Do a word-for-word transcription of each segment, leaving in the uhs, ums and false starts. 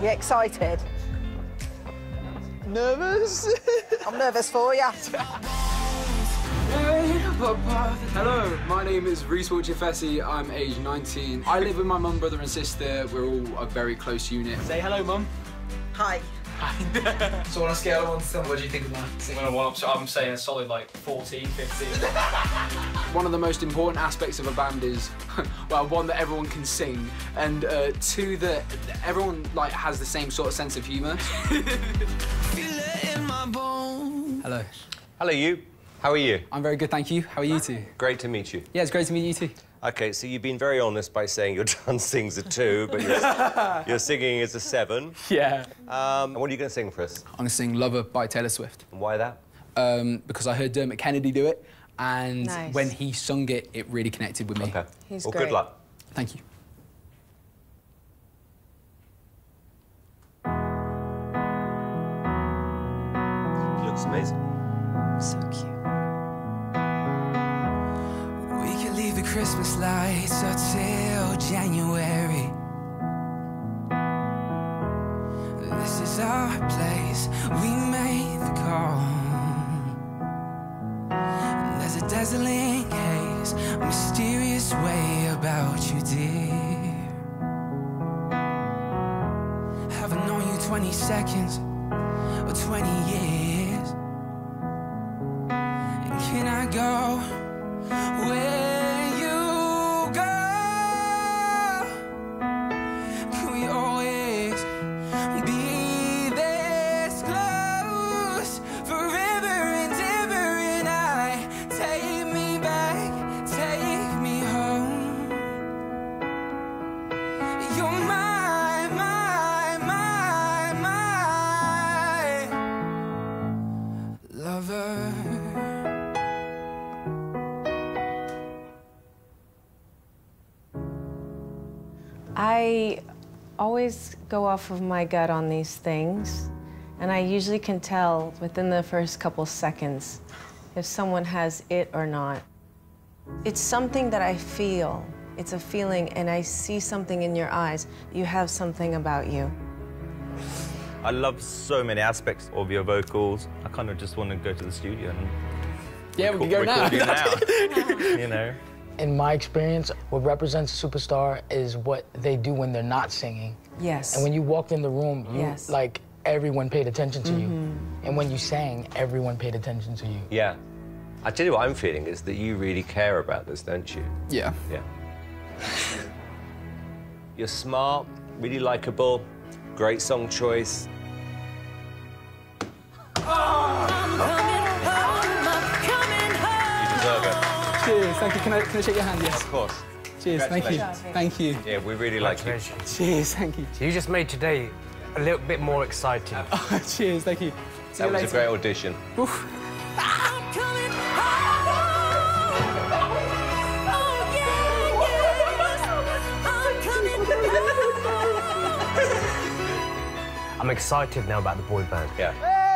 You excited? Nervous? I'm nervous for you. Hello, my name is Reece Wiltshire Fessey. I'm age nineteen. I live with my mum, brother and sister. We're all a very close unit. Say hello, Mum. Hi. So on a scale of one to ten, what do you think of that? When I want, I'm saying a solid like fourteen, fifteen. One of the most important aspects of a band is, well, one, that everyone can sing, and uh, two, that everyone like has the same sort of sense of humour. Hello. Hello, you. How are you? I'm very good, thank you. How are you two? Great to meet you. Yeah, it's great to meet you too. OK, so you've been very honest by saying your dancing's a two, but your, your singing is a seven. Yeah. Um, and what are you going to sing for us? I'm going to sing Lover by Taylor Swift. And why that? Um, because I heard Dermot Kennedy do it, and Nice. when he sung it, it really connected with me. OK. He's well, great. good luck. Thank you. He looks amazing. So cute. We could leave the Christmas lights until January. This is our place, we made the call. There's a dazzling haze, a mysterious way about you, dear. Haven't known you twenty seconds or twenty years. Can I go where you go? Can we always be this close? Forever and ever, and I take me back, take me home. You're my, my, my, my lover. I always go off of my gut on these things, and I usually can tell within the first couple seconds if someone has it or not. It's something that I feel. It's a feeling, and I see something in your eyes. You have something about you. I love so many aspects of your vocals. I kind of just want to go to the studio and Yeah, we can go now. record you now. You know. In my experience, what represents a superstar is what they do when they're not singing. Yes. And when you walked in the room, you, Yes. like, everyone paid attention to Mm-hmm. you. And when you sang, everyone paid attention to you. Yeah. I tell you what I'm feeling is that you really care about this, don't you? Yeah. Yeah. You're smart, really likable, great song choice. You deserve it. Cheers, thank you. Can I, can I shake your hand? Yes. Of course. Cheers, thank you. Congratulations. Thank you. Yeah, we really like you. Cheers, thank you. So you just made today a little bit more exciting. Oh, cheers, thank you. See That you was later. a great audition. Oof. I'm excited now about the boy band. Yeah.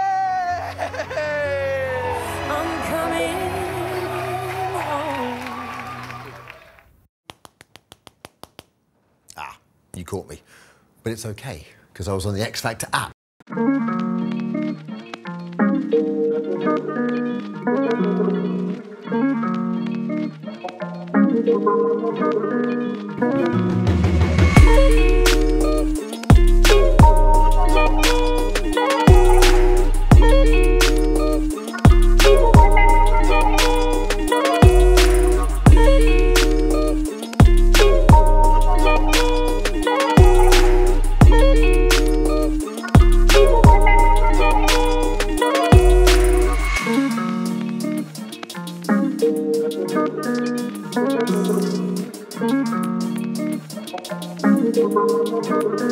I'm coming home. Ah, you caught me. But it's okay, because I was on the X Factor app. Thank you.